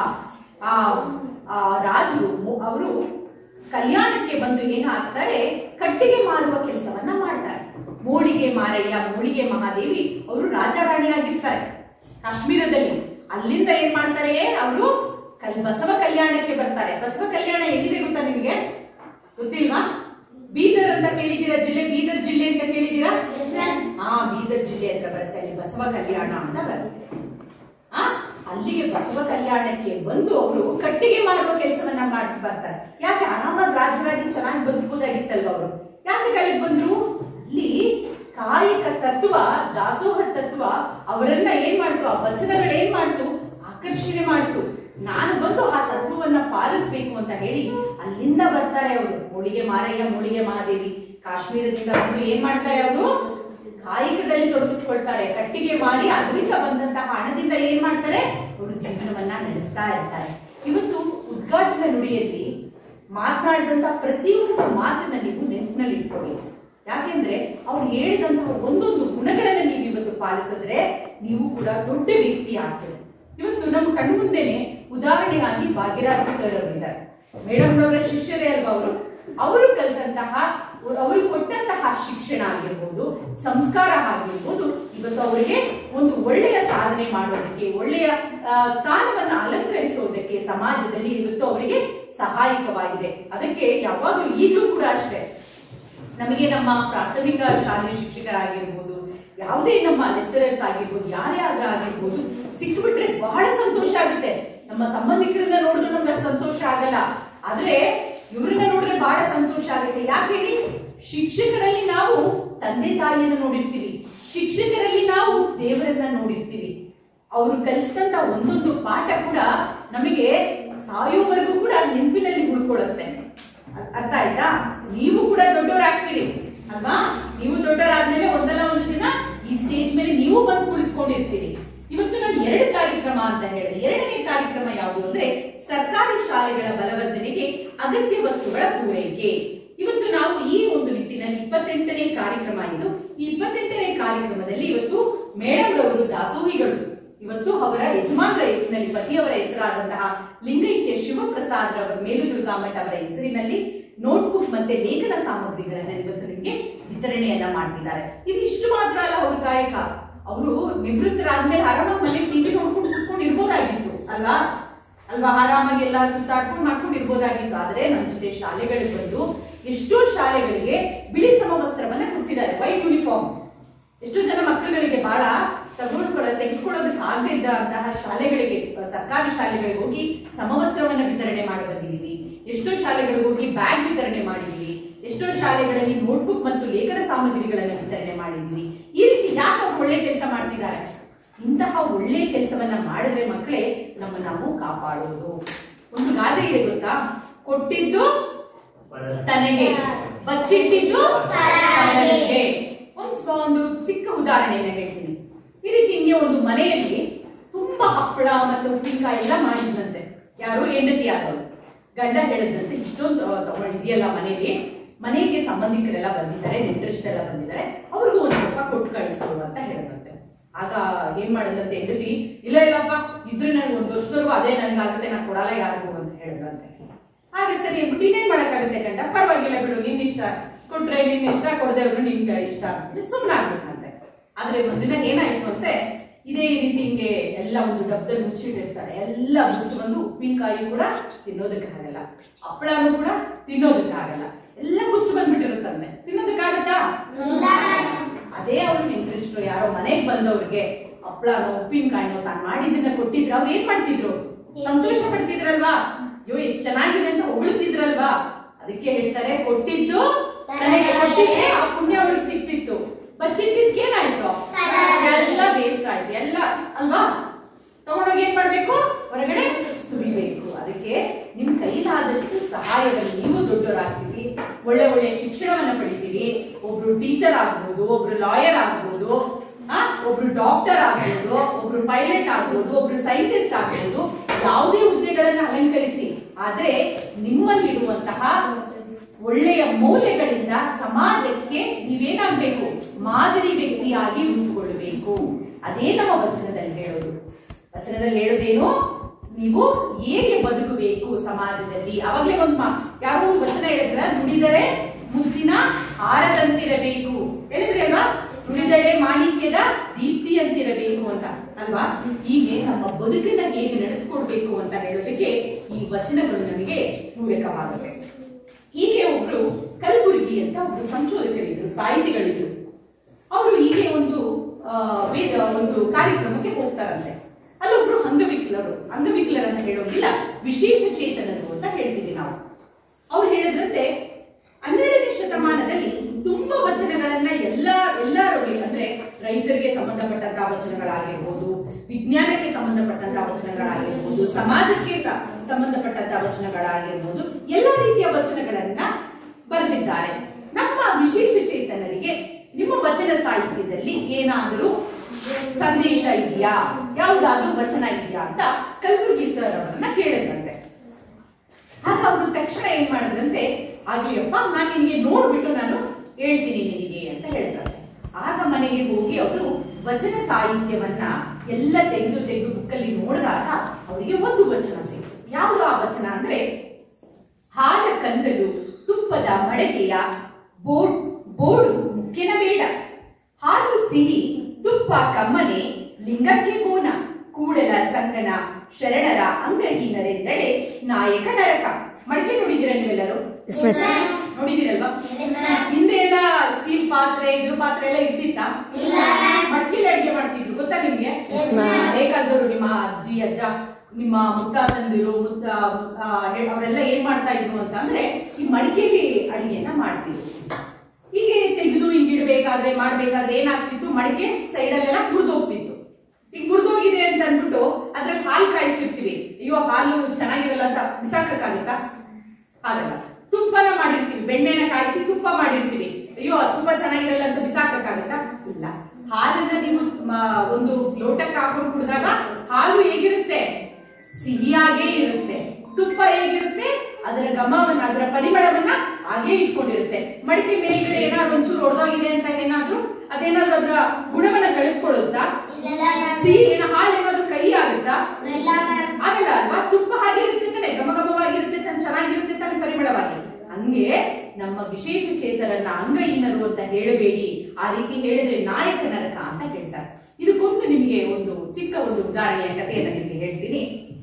A: ಆ ರಾಜರು ಅವರು ಕಲ್ಯಾಣಕ್ಕೆ ಬಂದು ಏನಾಗ್ತಾರೆ? ಕಟ್ಟಿಗೆ ಮಾರುವ ಕೆಲಸವನ್ನ ಮಾಡ್ತಾರೆ. ಮೂಳಿಗೆ ಮಾರಯ್ಯ, ಮೂಳಿಗೆ ಮಹಾದೇವಿ ಅವರು ರಾಜಾರಾಣಿಯಾಗಿರ್ತಾರೆ ಕಾಶ್ಮೀರದಲ್ಲಿ. ಅಲ್ಲಿಂದ ಏನ್ ಮಾಡ್ತಾರೆ? ಅವರು ಬಸವ ಕಲ್ಯಾಣಕ್ಕೆ ಬರ್ತಾರೆ. ಬಸವ ಕಲ್ಯಾಣ ಎಲ್ಲಿದೆ ಗೊತ್ತಾ ನಿಮಗೆ? ಗೊತ್ತಿಲ್ವಾ? ಬೀದರ್ ಅಂತ ಕೇಳಿದೀರಾ? ಜಿಲ್ಲೆ ಬೀದರ್ ಜಿಲ್ಲೆ ಅಂತ ಕೇಳಿದೀರಾ? ಬೀದರ್ ಜಿಲ್ಲೆ ಹತ್ರ ಬರುತ್ತೆ. ಅಲ್ಲಿ ಬಸವ ಕಲ್ಯಾಣ ಅಂತ ಬರುತ್ತೆ. ಅಲ್ಲಿಗೆ ಬಸವ ಕಲ್ಯಾಣಕ್ಕೆ ಬಂದು ಅವರು ಕಟ್ಟಿಗೆ ಮಾರುವ ಕೆಲಸವನ್ನ ಮಾಡಿ ಬರ್ತಾರೆ. ಯಾಕೆ? ಆರಾಮಾಗಿ ರಾಜರಾಗಿ ಚೆನ್ನಾಗಿ ಬದುಕಬಹುದಾಗಿತ್ತಲ್ವ ಅವರು. ಯಾಕೆ ಕಲಿಗೆ ಬಂದ್ರು? ಅಲ್ಲಿ ಕಾಯಿಕ ತತ್ವ, ದಾಸೋಹ ತತ್ವ ಅವರನ್ನ ಏನ್ ಮಾಡ್ತು? ಆ ವಚನಗಳು ಏನ್ ಮಾಡ್ತು? ಆಕರ್ಷಣೆ ಮಾಡ್ತು. ನಾನು ಬಂದು ಆ ತತ್ವವನ್ನ ಪಾಲಿಸ್ಬೇಕು ಅಂತ ಹೇಳಿ ಅಲ್ಲಿಂದ ಬರ್ತಾರೆ ಅವರು. ಮೂಳಿಗೆ ಮಾರಯ್ಯ, ಮೂಳಿಗೆ ಮಹಾದೇವಿ ಕಾಶ್ಮೀರದಿಂದ ಬಂದು ಏನ್ ಮಾಡ್ತಾರೆ? ಅವರು ಕಾಯಕದಲ್ಲಿ ತೊಡಗಿಸ್ಕೊಳ್ತಾರೆ. ಕಟ್ಟಿಗೆ ಮಾಡಿ ಅದರಿಂದ ಬಂದಂತಹ ಹಣದಿಂದ ಏನ್ ಮಾಡ್ತಾರೆ? ಅವರು ಜೀವನವನ್ನ ನಡೆಸ್ತಾ ಇರ್ತಾರೆ. ಇವತ್ತು ಉದ್ಘಾಟನಾ ನುಡಿಯಲ್ಲಿ ಮಾತನಾಡಿದಂತಹ ಪ್ರತಿಯೊಂದು ಮಾತನ್ನ ನೀವು ನೆನಪಿನಲ್ಲಿ ಇಟ್ಕೊಳ್ಳಿ. ಯಾಕೆಂದ್ರೆ ಅವ್ರು ಹೇಳಿದಂತಹ ಒಂದೊಂದು ಗುಣಗಳನ್ನ ನೀವು ಇವತ್ತು ಪಾಲಿಸಿದ್ರೆ ನೀವು ಕೂಡ ದೊಡ್ಡ ವ್ಯಕ್ತಿ ಆಗ್ತದೆ. ಇವತ್ತು ನಮ್ಮ ಕಣ್ಣು ಮುಂದೆನೆ ಉದಾಹರಣೆಯಾಗಿ ಭಾಗ್ಯರಾಜ್ ಸರ್ ಅವರಿದ್ದಾರೆ. ಮೇಡಮ್ ಅವರ ಶಿಷ್ಯರೇ ಅಲ್ವಾ ಅವರು. ಅವರು ಕಲಿತಂತಹ, ಅವರು ಕೊಟ್ಟಂತಹ ಶಿಕ್ಷಣ ಆಗಿರ್ಬೋದು, ಸಂಸ್ಕಾರ ಆಗಿರ್ಬೋದು, ಇವತ್ತು ಅವರಿಗೆ ಒಂದು ಒಳ್ಳೆಯ ಸಾಧನೆ ಮಾಡೋದಕ್ಕೆ, ಒಳ್ಳೆಯ ಸ್ಥಾನವನ್ನ ಅಲಂಕರಿಸೋದಕ್ಕೆ ಸಮಾಜದಲ್ಲಿ ಇವತ್ತು ಅವರಿಗೆ ಸಹಾಯಕವಾಗಿದೆ. ಅದಕ್ಕೆ ಯಾವಾಗಲೂ ಈಗಲೂ ಕೂಡ ಅಷ್ಟೇ ನಮಗೆ ನಮ್ಮ ಪ್ರಾಥಮಿಕ ಶಾಲೆಯ ಶಿಕ್ಷಕರಾಗಿರ್ಬೋದು, ಯಾವುದೇ ನಮ್ಮ ಲೆಕ್ಚರರ್ಸ್ ಆಗಿರ್ಬೋದು, ಯಾರೇ ಆಗಿರ್ಬೋದು, ಸಿಕ್ಬಿಟ್ರೆ ಬಹಳ ಸಂತೋಷ ಆಗುತ್ತೆ. ನಮ್ಮ ಸಂಬಂಧಿಕರನ್ನ ನೋಡಿದ್ರೆ ನಮ್ಗೆ ಸಂತೋಷ ಆಗಲ್ಲ, ಆದ್ರೆ ಇವ್ರನ್ನ ನೋಡಿದ್ರೆ ಬಹಳ ಸಂತೋಷ ಆಗುತ್ತೆ. ಯಾಕೆ ಹೇಳಿ? ಶಿಕ್ಷಕರಲ್ಲಿ ನಾವು ತಂದೆ ತಾಯಿಯನ್ನ ನೋಡಿರ್ತೀವಿ, ಶಿಕ್ಷಕರಲ್ಲಿ ನಾವು ದೇವರನ್ನ ನೋಡಿರ್ತೀವಿ. ಅವರು ಕಲಿಸಿದಂತ ಒಂದೊಂದು ಪಾಠ ಕೂಡ ನಮಗೆ ಸಾಯೋವರೆಗೂ ಕೂಡ ನೆನಪಿನಲ್ಲಿ ಉಳ್ಕೊಳ್ಳುತ್ತೆ. ಅರ್ಥ ಆಯ್ತಾ? ನೀವು ಕೂಡ ದೊಡ್ಡವರಾಗ್ತೀರಿ ಅಲ್ವಾ? ನೀವು ದೊಡ್ಡವರಾದ್ಮೇಲೆ ಒಂದಲ್ಲ ಒಂದು ದಿನ ಈ ಸ್ಟೇಜ್ ಮೇಲೆ ನೀವು ಬಂದು ಕುಳಿತುಕೊಂಡಿರ್ತೀರಿ. ಇವತ್ತು ನಾನು 2 ಕಾರ್ಯಕ್ರಮ ಅಂತ ಹೇಳಿದೆ. 2ನೇ ಕಾರ್ಯಕ್ರಮ ಯಾವುದು ಅಂದ್ರೆ ಸರ್ಕಾರಿ ಶಾಲೆಗಳ ಬಲವರ್ಧನೆಗೆ ಅಗತ್ಯ ವಸ್ತುಗಳ ಪೂರೈಕೆ. ಇವತ್ತು ನಾವು ಈ ಒಂದು ನಿಟ್ಟಿನಲ್ಲಿ 28ನೇ ಕಾರ್ಯಕ್ರಮ ಇದು. ಈ 28ನೇ ಕಾರ್ಯಕ್ರಮದಲ್ಲಿ ಇವತ್ತು ಮೇಡಮ್ ರವರು ದಾಸೋಹಿಗಳು ಇವತ್ತು ಅವರ ಯಜಮಾನರ ಹೆಸರಿನಲ್ಲಿ, ಪತಿಯವರ ಹೆಸರಾದಂತಹ ಲಿಂಗೈಕ್ಯ ಶಿವಪ್ರಸಾದ್ ರವರ ಮೇಲುದುರ್ಗಾ ಮಠ ಅವರ ಹೆಸರಿನಲ್ಲಿ ನೋಟ್ಬುಕ್ ಮತ್ತೆ ಲೇಖನ ಸಾಮಗ್ರಿಗಳನ್ನ ಇವತ್ತು ನಿಮಗೆ ವಿತರಣೆಯನ್ನ ಮಾಡ್ತಿದ್ದಾರೆ. ಇದು ಇಷ್ಟು ಮಾತ್ರ ಅಲ್ಲ, ಅವ್ರ ಕಾಯಕ. ಅವರು ನಿವೃತ್ತರಾದ್ಮೇಲೆ ಆರಾಮಾಗಿ ಮನೆ ಟಿವಿ ನೋಡ್ಕೊಂಡು ಕುತ್ಕೊಂಡು ಇರ್ಬೋದಾಗಿತ್ತು ಅಲ್ವಾ? ಆರಾಮಾಗಿ ಎಲ್ಲ ಸುತ್ತಾಡ್ಕೊಂಡು ಮಾಡ್ಕೊಂಡು ಇರ್ಬೋದಾಗಿತ್ತು. ಆದ್ರೆ ನಮ್ಮ ಜೊತೆ ಶಾಲೆಗಳಿಗೆ ಬಂದು ಎಷ್ಟೋ ಶಾಲೆಗಳಿಗೆ ಬಿಳಿ ಸಮವಸ್ತ್ರವನ್ನ ಕೊಡಿಸಿದ್ದಾರೆ, ವೈಟ್ ಯೂನಿಫಾರ್ಮ್. ಎಷ್ಟೋ ಜನ ಮಕ್ಕಳುಗಳಿಗೆ ಬಹಳ ತೆಗೆದುಕೊಳ್ಳೋದಕ್ಕೆ ಆಗದೆ ಇದ್ದಂತಹ ಶಾಲೆಗಳಿಗೆ, ಸರ್ಕಾರಿ ಶಾಲೆಗಳಿಗೆ ಹೋಗಿ ಸಮವಸ್ತ್ರವನ್ನ ವಿತರಣೆ ಮಾಡಿ ಬಂದಿದ್ದೀವಿ. ಎಷ್ಟೋ ಶಾಲೆಗಳಿಗೆ ಹೋಗಿ ಬ್ಯಾಗ್ ವಿತರಣೆ ಮಾಡಿದೀವಿ. ಎಷ್ಟೋ ಶಾಲೆಗಳಲ್ಲಿ ನೋಟ್ಬುಕ್ ಮತ್ತು ಲೇಖನ ಸಾಮಗ್ರಿಗಳನ್ನು ವಿತರಣೆ ಮಾಡಿದ್ವಿ. ಈ ರೀತಿ ಯಾಕೆ ಅವ್ರು ಒಳ್ಳೆ ಕೆಲಸ ಮಾಡ್ತಿದ್ದಾರೆ? ಇಂತಹ ಒಳ್ಳೆ ಕೆಲಸವನ್ನ ಮಾಡಿದ್ರೆ ಮಕ್ಕಳೇ ನಾವು ಕಾಪಾಡುವುದು. ಒಂದು ಗಾದೆ ಇದೆ ಗೊತ್ತಾ? ಕೊಟ್ಟಿದ್ದು ತನಗೆ, ಬಚ್ಚಿಟ್ಟಿದ್ದು ತನಗೆ. ಒಂದು ಚಿಕ್ಕ ಉದಾಹರಣೆಯನ್ನ ಹೇಳ್ತೀನಿ. ಈ ರೀತಿ ಹಿಂಗೆ ಒಂದು ಮನೆಯಲ್ಲಿ ತುಂಬಾ ಹಪ್ಪಳ ಮತ್ತು ಉಪ್ಪಿನಕಾಯಿ ಎಲ್ಲ ಮಾಡಿದ್ರಂತೆ. ಯಾರು? ಹೆಂಡತಿ ಆದವರು. ಗಂಡ ಹೇಳಿದ್ರಂತೆ, ಇಷ್ಟೊಂದು ತಗೊಂಡಿದೆಯಲ್ಲ ಮನೆಗೆ ಸಂಬಂಧಿಕರೆಲ್ಲ ಬಂದಿದ್ದಾರೆ, ನೆಂಟರಿಷ್ಟೆಲ್ಲ ಬಂದಿದ್ದಾರೆ, ಅವ್ರಿಗೂ ಒಂದ್ ಸ್ವಲ್ಪ ಕೊಟ್ಟು ಕಳಿಸು ಅಂತ ಹೇಳಿದ್ರಂತೆ. ಆಗ ಏನ್ ಮಾಡಿದ್ರಂತೆ ಹೆಂಡತಿ, ಇಲ್ಲಪ್ಪ ಇದ್ರೆ ನನಗೆ ಒಂದು ವರ್ಷದವರೆಗೂ ಅದೇ ನನ್ಗಾಗುತ್ತೆ, ನಾನು ಕೊಡಲ್ಲ ಯಾರಿಗೂ ಅಂತ ಹೇಳಿದ್ರಂತೆ. ಹಾಗೆ ಸರಿ ಅಂದ್ಬಿಟ್ಟು ಇನ್ನೇನ್ ಮಾಡಕ್ಕಾಗುತ್ತೆ ಗಂಡ, ಪರವಾಗಿಲ್ಲ ಬಿಡು, ನಿನ್ ಇಷ್ಟ, ಕೊಟ್ರೆ ನಿನ್ ಇಷ್ಟ, ಕೊಡದೆ ಅವ್ರು ನಿನ್ ಇಷ್ಟ ಅಂತ ಸುಮ್ಮನೆ ಆಗ್ಬೇಕಂತೆ. ಆದ್ರೆ ಒಂದಿನ ಏನಾಯ್ತು ಅಂತೆ, ಇದೇ ರೀತಿ ಹಿಂಗೆ ಎಲ್ಲ ಒಂದು ಡಬ್ಬದಲ್ಲಿ ಮುಚ್ಚಿಟ್ಟಿರ್ತಾರೆ, ಎಲ್ಲ ಮುಚ್ಚು ಬಂದು ಉಪ್ಪಿನಕಾಯಿ ಕೂಡ ತಿನ್ನೋದಕ್ಕಾಗಲ್ಲ, ಹಪ್ಪಳನೂ ಕೂಡ ತಿನ್ನೋದಕ್ಕಾಗಲ್ಲ, ಎಲ್ಲ ಮುಚ್ಚು ಬಂದ್ಬಿಟ್ಟಿರುತ್ತಂತೆ. ತಿನ್ನೋದಕ್ಕಾಗತ್ತಾ? ಅದೇ ಅವ್ರು ನೆಂಟರಿಷ್ಟು ಯಾರೋ ಮನೆಗೆ ಬಂದವ್ರಿಗೆ ಹಪ್ಪಳನೋ ಉಪ್ಪಿನಕಾಯಿನೋ ತಾನು ಮಾಡಿದ್ದನ್ನ ಕೊಟ್ಟಿದ್ರೆ ಅವ್ರು ಏನ್ ಮಾಡ್ತಿದ್ರು? ಸಂತೋಷ ಪಡ್ತಿದ್ರಲ್ವಾ? ಅಯ್ಯೋ ಎಷ್ಟು ಚೆನ್ನಾಗಿದೆ ಅಂತ ಹೊಗಳ್ತಿದ್ರಲ್ವಾ? ಅದಕ್ಕೆ ಹೇಳ್ತಾರೆ, ಕೊಟ್ಟಿದ್ದು ನನಗೆ, ಕೊಟ್ಟಿದ್ದೆ ಆ ಪುಣ್ಯ ಅವಳಿಗೆ ಸಿಕ್ತಿತ್ತು, ಬಚ್ಚಿಟ್ಟಿದ್ಕೇನಾಯ್ತು? ಎಲ್ಲ ವೇಸ್ಟ್ ಆಯ್ತು ಎಲ್ಲ ಅಲ್ವಾ? ತಗೊಂಡೋಗಿ ಏನ್ ಮಾಡ್ಬೇಕು? ಹೊರಗಡೆ ಸುರಿಬೇಕು. ಅದಕ್ಕೆ ನಿಮ್ ಕೈಲಾದಷ್ಟು ಸಹಾಯವನ್ನು, ನೀವು ದೊಡ್ಡವರಾಗ್ತೀರಿ, ಒಳ್ಳೆ ಒಳ್ಳೆ ಶಿಕ್ಷಣವನ್ನ ಪಡಿತೀರಿ, ಒಬ್ರು ಟೀಚರ್ ಆಗ್ಬೋದು, ಒಬ್ರು ಲಾಯರ್ ಆಗ್ಬೋದು, ಒಬ್ರು ಡಾಕ್ಟರ್ ಆಗ್ಬೋದು, ಒಬ್ರು ಪೈಲಟ್ ಆಗ್ಬೋದು, ಒಬ್ರು ಸೈಂಟಿಸ್ಟ್ ಆಗ್ಬೋದು, ಯಾವುದೇ ಹುದ್ದೆಗಳನ್ನ ಅಲಂಕರಿಸಿ. ಆದ್ರೆ ನಿಮ್ಮಲ್ಲಿರುವಂತಹ ಒಳ್ಳೆಯ ಮೌಲ್ಯಗಳಿಂದ ಸಮಾಜಕ್ಕೆ ನೀವೇನಾಗಬೇಕು? ಮಾದರಿ ವ್ಯಕ್ತಿಯಾಗಿ ರೂಪುಗೊಳ್ಳಬೇಕು. ಅದೇ ನಮ್ಮ ವಚನದಲ್ಲಿ ಹೇಳೋದು. ವಚನದಲ್ಲಿ ಹೇಳೋದೇನು? ನೀವು ಹೇಗೆ ಬದುಕಬೇಕು ಸಮಾಜದಲ್ಲಿ. ಅವಾಗಲೇ ಯಾರೋ ಒಂದು ವಚನ ಹೇಳಿದ್ರ, ನುಡಿದರೆ ಮುತ್ತಿನ ಹಾರದಂತಿರಬೇಕು ಹೇಳಿದ್ರಿ ಅಲ್ವಾ? ನುಡಿದಡೆ ಮಾಣಿಕ್ಯದ ದೀಪ್ತಿ ಅಂತಿರಬೇಕು ಅಂತ ಅಲ್ವಾ? ಹೀಗೆ ನಮ್ಮ ಬದುಕನ್ನ ಹೇಗೆ ನಡೆಸ್ಕೊಡ್ಬೇಕು ಅಂತ ಹೇಳೋದಕ್ಕೆ ಈ ವಚನಗಳು ನಮಗೆ ಪೂರಕವಾಗುತ್ತೆ. ಹೀಗೆ ಒಬ್ರು ಕಲಬುರ್ಗಿ ಅಂತ ಒಬ್ರು ಸಂಶೋಧಕರಿದ್ರು, ಸಾಹಿತಿಗಳಿದ್ರು. ಅವರು ಹೀಗೆ ಒಂದು ಕಾರ್ಯಕ್ರಮಕ್ಕೆ ಹೋಗ್ತಾರಂತೆ. ಅಲ್ಲೊಬ್ರು ಅಂಗವಿಕಲರಂತ ಹೇಳೋದಿಲ್ಲ, ವಿಶೇಷ ಚೇತನರು ಅಂತ ಹೇಳ್ತೀವಿ ನಾವು. ಅವ್ರು ಹೇಳಿದ್ರಂತೆ, 12ನೇ ಶತಮಾನದಲ್ಲಿ ತುಂಬಾ ವಚನಗಳನ್ನ ಎಲ್ಲರೂ ಅಂದ್ರೆ ರೈತರಿಗೆ ಸಂಬಂಧಪಟ್ಟಂತಹ ವಚನಗಳಾಗಿರ್ಬೋದು, ವಿಜ್ಞಾನಕ್ಕೆ ಸಂಬಂಧಪಟ್ಟಂತಹ ವಚನಗಳಾಗಿರ್ಬೋದು, ಸಮಾಜಕ್ಕೆ ಸಂಬಂಧಪಟ್ಟಂತಹ ವಚನಗಳಾಗಿರ್ಬೋದು, ಎಲ್ಲಾ ರೀತಿಯ ವಚನಗಳನ್ನ ಬರೆದಿದ್ದಾರೆ. ನಮ್ಮ ವಿಶೇಷ ಚೇತನರಿಗೆ ನಿಮ್ಮ ವಚನ ಸಾಹಿತ್ಯದಲ್ಲಿ ಏನಾದರೂ ಸಂದೇಶ ಇದೆಯಾ, ಯಾವುದಾದ್ರೂ ವಚನ ಇದೆಯಾ ಅಂತ ಕಲಬುರ್ಗಿ ಸರ್ ಅವರನ್ನ ಕೇಳಿದ್ರಂತೆ. ಆಗ ಅವರು ತಕ್ಷಣ ಏನ್ ಮಾಡಿದ್ರಂತೆ, ಆಗ್ಲಿಯಪ್ಪ ನಾನು ನಿನಗೆ ನೋಡ್ಬಿಟ್ಟು ನಾನು ಹೇಳ್ತೀನಿ ನಿನಗೆ ಅಂತ ಹೇಳಿದ್ರಂತೆ. ಆಗ ಮನೆಗೆ ಹೋಗಿ ಅವರು ವಚನ ಸಾಹಿತ್ಯವನ್ನ ಎಲ್ಲ ತೆಗೆದು ಬುಕ್ಕಲ್ಲಿ ನೋಡಿದಾಗ ಅವರಿಗೆ ಒಂದು ವಚನ ಸಿಕ್ತು. ಯಾವುದು ಆ ವಚನ ಅಂದ್ರೆ, ಹಾಲ ಕಂದಲು ತುಪ್ಪದ ಮಡಕೆಯ ಬೋಡು ಮುಖ್ಯನ ಬೇಡ, ಹಾಲು ಸಿಹಿ ತುಪ್ಪ ಕಮ್ಮನೆ ಲಿಂಗಕ್ಕೆ ಬೋನ, ಕೂಡಲ ಸಂಗನ ಶರಣರ ಅಂಗಹೀನರೆಂದಡೆ ನಾಯಕ ನರಕ. ಮಡಕೆ ನೋಡಿದ್ದೀರಾ ನೀವೆಲ್ಲರೂ? ನೋಡಿದಿರಲ್ವಾ? ಹಿಂದೆ ಎಲ್ಲ ಸ್ಟೀಲ್ ಪಾತ್ರೆ, ಇದ್ರ ಪಾತ್ರೆ ಎಲ್ಲ ಇರ್ತಿತ್ತ? ಮಡಕೆಲಿ ಅಡಿಗೆ ಮಾಡ್ತಿದ್ರು, ಗೊತ್ತಾ ನಿಮ್ಗೆ? ಹಳೆ ಕಾಲದವರು, ನಿಮ್ಮ ಅಜ್ಜಿ ಅಜ್ಜ, ನಿಮ್ಮ ಮುತ್ತಾತಂದಿರು ಅವರೆಲ್ಲ ಏನ್ ಮಾಡ್ತಾ ಇದ್ರು ಅಂತ ಅಂದ್ರೆ ಈ ಮಡಿಕೆಯಲ್ಲಿ ಅಡಿಗೆಯನ್ನ ಮಾಡ್ತಿದ್ರು. ಹೀಗೆ ತೆಗೆದು ಹಿಂಗಿಡ್ಬೇಕಾದ್ರೆ ಮಾಡ್ಬೇಕಾದ್ರೆ ಏನಾಗ್ತಿತ್ತು, ಮಡಿಕೆ ಸೈಡಲ್ಲೆಲ್ಲ ಮುರಿದೋಗ್ತಿತ್ತು. ಈಗ ಮುರಿದೋಗಿದೆ ಅಂತ ಅಂದ್ಬಿಟ್ಟು ಅದ್ರಲ್ಲಿ ಹಾಲು ಕಾಯಿಸಿರ್ತೀವಿ, ಅಯ್ಯೋ ಹಾಲು ಚೆನ್ನಾಗಿರಲ್ಲ ಅಂತ ಬಿಸಾಕಕ್ಕಾಗುತ್ತಾ? ಆಗಲ್ಲ. ತುಪ್ಪನ ಮಾಡಿರ್ತೀವಿ, ಬೆಣ್ಣೆನ ಕಾಯಿಸಿ ತುಪ್ಪ ಮಾಡಿರ್ತೀವಿ, ಅಯ್ಯೋ ತುಪ್ಪ ಚೆನ್ನಾಗಿರಲ್ಲ ಅಂತ ಬಿಸಾಕಕ್ಕಾಗುತ್ತಾ? ಇಲ್ಲ. ಹಾಲನ್ನ ನೀವು ಒಂದು ಲೋಟಕ್ಕೆ ಹಾಕೊಂಡು ಕುಡಿದಾಗ ಹಾಲು ಹೇಗಿರುತ್ತೆ? ಸಿಹಿಯಾಗೇ ಇರುತ್ತೆ. ತುಪ್ಪ ಹೇಗಿರುತ್ತೆ? ಅದರ ಘಮವನ್ನ, ಅದರ ಪರಿಮಳವನ್ನ ಹಾಗೆ ಇಟ್ಕೊಂಡಿರುತ್ತೆ. ಮಡಿಕೆ ಮೇಲ್ಗಡೆ ಏನಾದ್ರು ಒಂಚೂರು ಹೊಡೆದೋಗಿದೆ ಅಂತ ಅದೇನಾದ್ರೂ ಅದರ ಗುಣವನ್ನ ಕಳೆದುಕೊಳ್ಳುತ್ತಾ? ಸಿಹಿ ಹಾಲು ಏನಾದ್ರು ಕಹಿ ಆಗುತ್ತಾ? ಆಗಲ್ಲ ಅಲ್ವಾ? ತುಪ್ಪ ಹಾಗೆ ಇರುತ್ತೆ ತಾನೆ, ಘಮಘಮವಾಗಿರುತ್ತೆ ತಾನೆ, ಚೆನ್ನಾಗಿರುತ್ತೆ ತಾನೆ ಪರಿಮಳವಾಗಿ. ಹಂಗೆ ನಮ್ಮ ವಿಶೇಷ ಚೇತನರನ್ನ ಅಂಗಹೀನರು ಅಂತ ಹೇಳಬೇಡಿ, ಆ ರೀತಿ ಹೇಳಿದ್ರೆ ನಾಯಕ ನರಕ ಅಂತ ಹೇಳ್ತಾರೆ. ಇದಕ್ಕೊಂದು ನಿಮಗೆ ಒಂದು ಚಿಕ್ಕ ಒಂದು ಉದಾಹರಣೆಯ ಕಥೆಯನ್ನ ನಿಮ್ಗೆ ಹೇಳ್ತೀನಿ.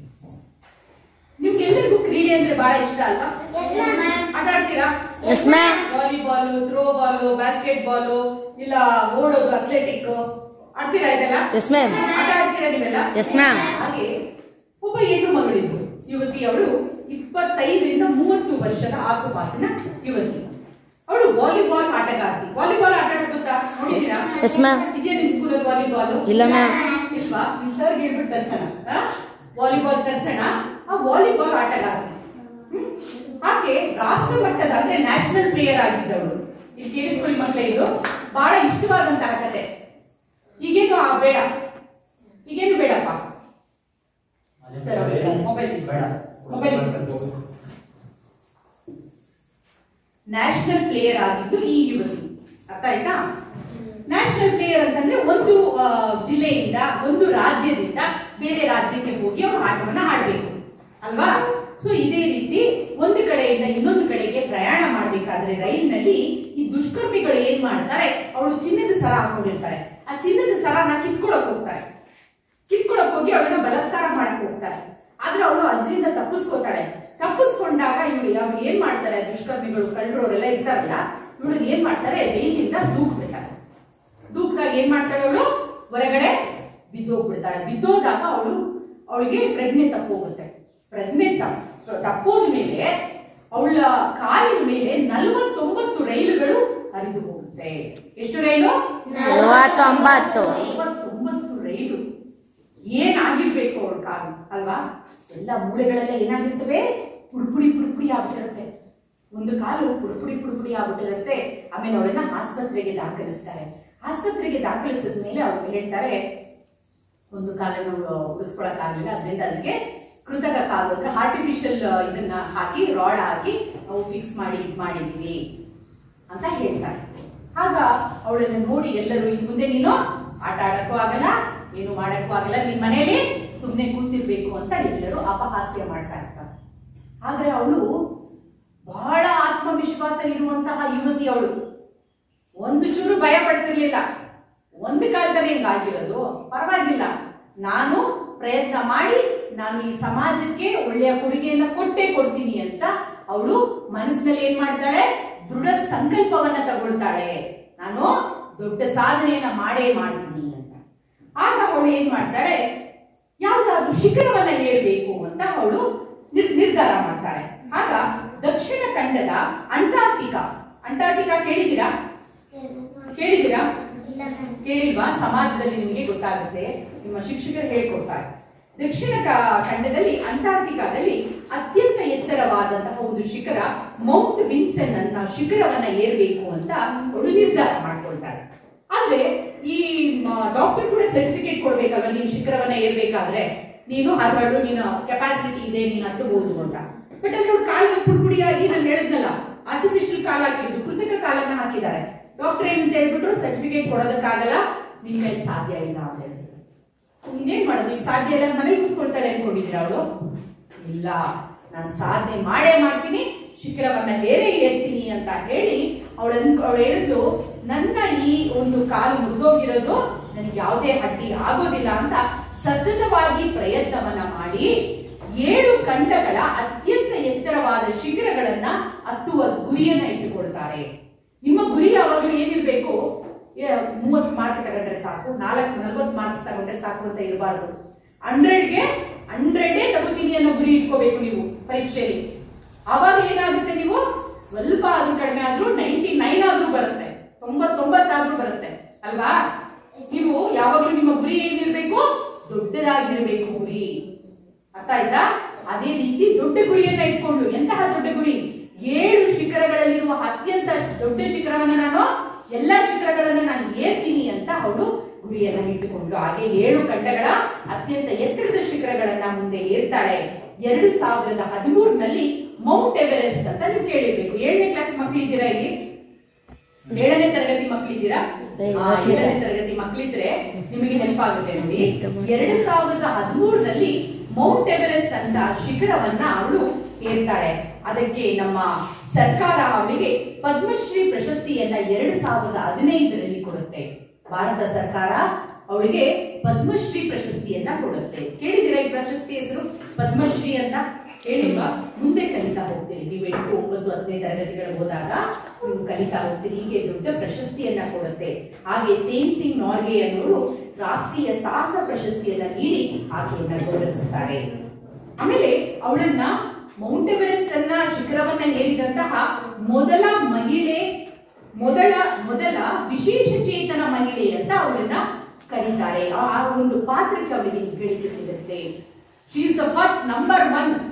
A: ನಿಮ್ಗೆಲ್ಲರಿಗೂ ಕ್ರೀಡೆ ಅಂದ್ರೆ ಬಹಳ ಇಷ್ಟ ಅಲ್ವಾ? ಆಟ ಆಡ್ತೀರಾ? Volleyball, throwball, basketball, ಇಲ್ಲ ಓಡೋದು, ಅಥ್ಲೆಟಿಕ್ ಆಡ್ತೀರಾ? ಇದೆಲ್ಲ ಆಟ ಆಡ್ತೀರಾ ನೀವೆಲ್ಲ? ಹಾಗೆ ಒಬ್ಬ ಹೆಣ್ಣು ಮಗಳಿದ್ದು ಯುವತಿ, ಅವಳು 25 ರಿಂದ 30 ವರ್ಷದ ಆಸುಪಾಸಿನ ಯುವತಿ. ಅವಳು ವಾಲಿಬಾಲ್ ಆಟಗಾರ್ತಿ. ವಾಲಿಬಾಲ್ ಆಟ ಆಡೋದು ಗೊತ್ತಾ? ನೋಡಿದ್ದೀರಾ? ಇದೆಯಾ ನಿಮ್ ಸ್ಕೂಲಲ್ಲಿ ವಾಲಿಬಾಲ್?
B: ಇಲ್ಲ ಮ್ಯಾಮ್.
A: ಇಲ್ವಾ? ಸರ್ ಹೇಳ್ಬಿಟ್ಟು ತರ್ಸೋಣ, ವಾಲಿಬಾಲ್ ತರ್ಸೋಣ. ಆ ವಾಲಿಬಾಲ್ ಆಟಗಾರ್ತಿ ಆಕೆ ರಾಷ್ಟ್ರ ಮಟ್ಟದ ಅಂದ್ರೆ ನ್ಯಾಷನಲ್ ಪ್ಲೇಯರ್ ಆಗಿದ್ದವಳು. ಇಲ್ಲಿ ಕೇಳಿಸ್ಕೊಳ್ಳಿ ಮಕ್ಕಳೇ, ಇದು ಬಹಳ ಇಷ್ಟವಾದಂತಹ ಕತೆ. ಈಗೇನು ಬೇಡ, ಈಗೇನು ಬೇಡಪ್ಪ ಸರ್, ಮೊಬೈಲ್ ನ್ಯಾಷನಲ್ ಪ್ಲೇಯರ್ ಆಗಿದ್ದು ಈ ಯುವತಿ. ಅರ್ಥ ಆಯ್ತಾ? ನ್ಯಾಷನಲ್ ಪ್ಲೇಯರ್ ಅಂತಂದ್ರೆ ಒಂದು ಜಿಲ್ಲೆಯಿಂದ, ಒಂದು ರಾಜ್ಯದಿಂದ ಬೇರೆ ರಾಜ್ಯಕ್ಕೆ ಹೋಗಿ ಅವರು ಆಟವನ್ನ ಆಡ್ಬೇಕು ಅಲ್ವಾ? ಸೊ ಇದೇ ರೀತಿ ಒಂದು ಕಡೆಯಿಂದ ಇನ್ನೊಂದು ಕಡೆಗೆ ಪ್ರಯಾಣ ಮಾಡ್ಬೇಕಾದ್ರೆ ರೈಲಿನಲ್ಲಿ ಈ ದುಷ್ಕರ್ಮಿಗಳು ಏನ್ ಮಾಡ್ತಾರೆ, ಅವಳು ಚಿನ್ನದ ಸರ ಹಾಕೊಂಡಿರ್ತಾರೆ. ಆ ಚಿನ್ನದ ಸರನ ಕಿತ್ಕೊಳಕ್ ಹೋಗ್ತಾರೆ. ಕಿತ್ಕೊಳಕ್ ಹೋಗಿ ಅವಳನ್ನ ಬಲಾತ್ಕಾರ ಮಾಡಕ್ ಹೋಗ್ತಾರೆ. ಆದ್ರೆ ಅವಳು ಅದರಿಂದ ತಪ್ಪಿಸ್ಕೋತಾಳೆ. ತಪ್ಪಿಸ್ಕೊಂಡಾಗ ಇವಳು ಏನ್ ಮಾಡ್ತಾರೆ, ದುಷ್ಕರ್ಮಿಗಳು, ಕಳ್ಳರೋರೆಲ್ಲ ಇರ್ತಾರಲ್ಲ, ಇವಳು ಏನ್ ಮಾಡ್ತಾರೆ, ರೈಲಿಂದ ದೂಕ್ಬಿಡ್ತಾರೆ. ದೂಕ್ದಾಗ ಏನ್ ಮಾಡ್ತಾಳೆ, ಅವಳು ಹೊರಗಡೆ ಬಿದ್ದೋಗ್ಬಿಡ್ತಾಳೆ. ಬಿದ್ದೋದಾಗ ಅವಳಿಗೆ ಪ್ರಜ್ಞೆ ತಪ್ಪೋಗುತ್ತೆ. ಪ್ರಜ್ಞೆ ತಪ್ಪೋದ ಮೇಲೆ ಅವಳ ಕಾಲಿನ ಮೇಲೆ 49 ರೈಲುಗಳು ಹರಿದು ಹೋಗುತ್ತೆ. ಎಷ್ಟು ರೈಲು? 49 ರೈಲು. ಏನಾಗಿರ್ಬೇಕು ಅವಳ ಕಾಲು ಅಲ್ವಾ? ಎಲ್ಲ ಮೂಳೆಗಳೆಲ್ಲ ಏನಾಗಿರ್ತವೆ, ಪುಡುಪುಡಿ ಪುಡುಪುಡಿ ಆಗ್ಬಿಟ್ಟಿರುತ್ತೆ. ಒಂದು ಕಾಲು ಪುಡುಪುಡಿ ಆಗ್ಬಿಟ್ಟಿರುತ್ತೆ. ಆಮೇಲೆ ಅವಳನ್ನ ಆಸ್ಪತ್ರೆಗೆ ದಾಖಲಿಸ್ತಾರೆ. ಆಸ್ಪತ್ರೆಗೆ ದಾಖಲಿಸಿದ ಮೇಲೆ ಅವ್ರು ಹೇಳ್ತಾರೆ, ಒಂದು ಕಾಲನ್ನು ಉಳಿಸ್ಕೊಳಕ್ಕಾಗಲಿಲ್ಲ, ಅದರಿಂದ ಅದಕ್ಕೆ ಕೃತಕ ಕಾಲು ಅಂದ್ರೆ ಆರ್ಟಿಫಿಷಿಯಲ್ ಇದನ್ನ ಹಾಕಿ, ರಾಡ್ ಹಾಕಿ ನಾವು ಫಿಕ್ಸ್ ಮಾಡಿದೀವಿ ಅಂತ ಹೇಳ್ತಾರೆ. ಆಗ ಅವಳನ್ನ ನೋಡಿ ಎಲ್ಲರೂ, ಇನ್ ಮುಂದೆ ನೀನು ಆಟ ಆಡಕ್ಕೂ ಆಗಲ್ಲ, ಏನು ಮಾಡಕ್ಕೂ ಆಗಲ್ಲ, ನಿನ್ ಮನೆಯಲ್ಲಿ ಸುಮ್ಮನೆ ಕೂತಿರ್ಬೇಕು ಅಂತ ಎಲ್ಲರೂ ಅಪಹಾಸ್ಯ ಮಾಡ್ತಾ ಇರ್ತಾರೆ. ಆದ್ರೆ ಅವಳು ಬಹಳ ಆತ್ಮವಿಶ್ವಾಸ ಇರುವಂತಹ ಯುವತಿ. ಅವಳು ಒಂದು ಚೂರು ಭಯ ಪಡ್ತಿರ್ಲಿಲ್ಲ. ಒಂದು ಕಾಲದಲ್ಲಿ ಹಿಂಗಾಗಿರೋದು ಪರವಾಗಿಲ್ಲ, ನಾನು ಪ್ರಯತ್ನ ಮಾಡಿ ನಾನು ಈ ಸಮಾಜಕ್ಕೆ ಒಳ್ಳೆಯ ಕೊಡುಗೆಯನ್ನ ಕೊಡ್ತೀನಿ ಅಂತ ಅವಳು ಮನಸ್ಸಿನಲ್ಲಿ ಏನ್ ಮಾಡ್ತಾಳೆ, ದೃಢ ಸಂಕಲ್ಪವನ್ನ ತಗೊಳ್ತಾಳೆ. ನಾನು ದೊಡ್ಡ ಸಾಧನೆಯನ್ನ ಮಾಡ್ತೀನಿ ಅಂತ. ಆಗ ಅವಳು ಏನ್ ಮಾಡ್ತಾಳೆ, ಯಾವ್ದಾದ್ರು ಶಿಖರವನ್ನ ಏರ್ಬೇಕು ಅಂತ ಅವಳು ನಿರ್ಧಾರ ಮಾಡ್ತಾಳೆ. ಆಗ ದಕ್ಷಿಣ ಖಂಡದ ಅಂಟಾರ್ಟಿಕಾ ಕೇಳಿದ್ದೀರಾ? ಕೇಳಿಲ್ವಾ? ಸಮಾಜದಲ್ಲಿ ನಿಮಗೆ ಗೊತ್ತಾಗುತ್ತೆ, ನಿಮ್ಮ ಶಿಕ್ಷಕರು ಹೇಳ್ಕೊಡ್ತಾರೆ. ದಕ್ಷಿಣ ಖಂಡದಲ್ಲಿ ಅಂಟಾರ್ಟಿಕಾದಲ್ಲಿ ಅತ್ಯಂತ ಎತ್ತರವಾದಂತಹ ಒಂದು ಶಿಖರ ಮೌಂಟ್ ವಿನ್ಸನ್ ಅಂತ ಶಿಖರವನ್ನ ಏರ್ಬೇಕು ಅಂತ ಅವಳು ನಿರ್ಧಾರ ಮಾಡ್ಕೊಳ್ತಾಳೆ. ಆದ್ರೆ ಈ ಡಾಕ್ಟರ್ ಕೂಡ ಸರ್ಟಿಫಿಕೇಟ್ ಕೊಡ್ಬೇಕಲ್ವ, ನೀನು ಶಿಖರವನ್ನ ಏರ್ಬೇಕಾದ್ರೆ ನೀನು ಹರಡು, ನಿನ್ನ ಕೆಪಾಸಿಟಿ ಇದೆ, ನೀನು ಹತ್ತಬಹುದು ಅಂತ. ಬಟ್ ಅಲ್ಲಿ ಅವ್ರು ಕಾಲಲ್ಲಿ ಪುಡಿಯಾಗಿ, ನಾನು ಹೇಳಿದ್ನಲ್ಲ, ಆರ್ಟಿಫಿಷಿಯಲ್ ಕಾಲ್ ಹಾಕಿರೋದು, ಕೃತಕ ಕಾಲನ್ನ ಹಾಕಿದ್ದಾರೆ. ಡಾಕ್ಟರ್ ಏನಂತ ಹೇಳ್ಬಿಟ್ರು, ಸರ್ಟಿಫಿಕೇಟ್ ಕೊಡೋದಕ್ಕಾಗಲ್ಲ, ನಿನ್ ಕೈ ಸಾಧ್ಯ ಇಲ್ಲ ಅಂತ ಹೇಳಿದ್ರು. ಇನ್ನೇನ್ ಮಾಡೋದು, ಈಗ ಸಾಧ್ಯ ಇಲ್ಲ, ಮನೇಲಿ ಕೂತ್ಕೊಳ್ತಾಳೆ ಅನ್ಕೊಂಡಿದ್ದೀರಾ ಅವಳು? ಇಲ್ಲ, ನಾನು ಸಾಧನೆ ಮಾಡ್ತೀನಿ, ಶಿಖರವನ್ನ ಏರ್ತೀನಿ ಅಂತ ಹೇಳಿ ಅವಳು ಹೇಳಿದ್ಲು, ನನ್ನ ಈ ಒಂದು ಕಾಲು ಮುರಿದೋಗಿರೋದು ನನಗೆ ಯಾವುದೇ ಅಡ್ಡಿ ಆಗೋದಿಲ್ಲ ಅಂತ ಸತತವಾಗಿ ಪ್ರಯತ್ನವನ್ನ ಮಾಡಿ 7 ಖಂಡಗಳ ಅತ್ಯಂತ ಎತ್ತರವಾದ ಶಿಖರಗಳನ್ನ ಹತ್ತುವ ಗುರಿಯನ್ನ ಇಟ್ಟುಕೊಳ್ತಾರೆ. ನಿಮ್ಮ ಗುರಿ ಯಾವಾಗಲೂ ಏನಿರ್ಬೇಕು, 30 ಮಾರ್ಕ್ ತಗೊಂಡ್ರೆ ಸಾಕು, 40 ಮಾರ್ಕ್ಸ್ ತಗೊಂಡ್ರೆ ಸಾಕು ಅಂತ ಇರಬಾರ್ದು. 100ಗೆ 100 ತಗೋತೀನಿ ಅನ್ನೋ ಗುರಿ ಇಟ್ಕೋಬೇಕು ನೀವು ಪರೀಕ್ಷೆಯಲ್ಲಿ. ಆವಾಗ ಏನಾಗುತ್ತೆ, ನೀವು ಸ್ವಲ್ಪ ಆದ್ರೂ ಕಡಿಮೆ ಆದ್ರೂ 99 ಆದ್ರೂ ಬರುತ್ತೆ, 99 ಆದ್ರೂ ಬರುತ್ತೆ ಅಲ್ವಾ? ನೀವು ಯಾವಾಗ್ಲೂ ನಿಮ್ಮ ಗುರಿ ಏನಿರ್ಬೇಕು, ದೊಡ್ಡದಾಗಿರ್ಬೇಕು ಗುರಿ. ಅರ್ಥ ಆಯ್ತಾ? ಅದೇ ರೀತಿ ದೊಡ್ಡ ಗುರಿಯನ್ನ ಇಟ್ಕೊಂಡು, ಎಂತಹ ದೊಡ್ಡ ಗುರಿ, 7 ಶಿಖರಗಳಲ್ಲಿರುವ ಅತ್ಯಂತ ದೊಡ್ಡ ಶಿಖರವನ್ನ ಎಲ್ಲಾ ಶಿಖರಗಳನ್ನ ನಾನು ಏರ್ತೀನಿ ಅಂತ ಅವಳು ಗುರಿಯನ್ನ ಇಟ್ಟುಕೊಂಡು ಹಾಗೆ 7 ಖಂಡಗಳ ಅತ್ಯಂತ ಎತ್ತರದ ಶಿಖರಗಳನ್ನ ಮುಂದೆ ಏರ್ತಾಳೆ. 2013ನಲ್ಲಿ ಮೌಂಟ್ ಎವರೆಸ್ಟ್ ಅಂತ ನೀವು ಕೇಳಿರ್ಬೇಕು. 7ನೇ ಕ್ಲಾಸ್ ಮಕ್ಕಳಿದ್ದೀರಾ? ಇಲ್ಲಿ 7ನೇ ತರಗತಿ ಮಕ್ಕಳಿದ್ದೀರಾ? 7ನೇ ತರಗತಿ ಮಕ್ಕಳಿದ್ರೆ ನಿಮಗೆ ಹೆಲ್ಪ್ ಆಗುತ್ತೆ ನೋಡಿ. 2013ನಲ್ಲಿ ಮೌಂಟ್ ಎವರೆಸ್ಟ್ ಅಂತ ಶಿಖರವನ್ನ ಅವಳು ಏರ್ತಾಳೆ. ಅದಕ್ಕೆ ನಮ್ಮ ಸರ್ಕಾರ ಅವಳಿಗೆ ಪದ್ಮಶ್ರೀ ಪ್ರಶಸ್ತಿಯನ್ನ 2015ರಲ್ಲಿ ಕೊಡುತ್ತೆ. ಭಾರತ ಸರ್ಕಾರ ಅವಳಿಗೆ ಪದ್ಮಶ್ರೀ ಪ್ರಶಸ್ತಿಯನ್ನ ಕೊಡುತ್ತೆ. ಕೇಳಿದಿರಾ ಈ ಪ್ರಶಸ್ತಿ ಹೆಸರು? ಪದ್ಮಶ್ರೀ ಅಂತ ಹೇಳಿಲ್ವಾ? ಮುಂದೆ ಕಲಿತಾ ಹೋಗ್ತೀರಿ, ನೀವು 8, 9, 10ನೇ ತರಗತಿಗಳಿಗೆ ಹೋದಾಗ ನೀವು ಕಲಿತಾ ಹೋಗ್ತೀರಿ. ಹೀಗೆ ದೊಡ್ಡ ಪ್ರಶಸ್ತಿಯನ್ನ ಕೊಡುತ್ತೆ. ಹಾಗೆ ತೇನ್ಸಿಂಗ್ ನಾರ್ಗೆ ಅನ್ನೋರು ರಾಷ್ಟ್ರೀಯ ಸಾಹಸ ಪ್ರಶಸ್ತಿಯನ್ನ ನೀಡಿ ಆಕೆಯನ್ನ ಗೌರವಿಸ್ತಾರೆ. ಆಮೇಲೆ ಅವಳನ್ನ ಮೌಂಟ್ ಎವರೆಸ್ಟ್ ಅನ್ನ ಶಿಖರವನ್ನ ಏರಿದಂತಹ ಮೊದಲ ಮಹಿಳೆ, ಮೊದಲ ವಿಶೇಷ ಚೇತನ ಮಹಿಳೆ ಅಂತ ಅವರನ್ನ ಕರೀತಾರೆ. ಆ ಒಂದು ಪಾತ್ರಕ್ಕೆ ಅವರಿಗೆ ಹೆಗ್ಗಳಿಕೆ ಸಿಗುತ್ತೆ. She is the first number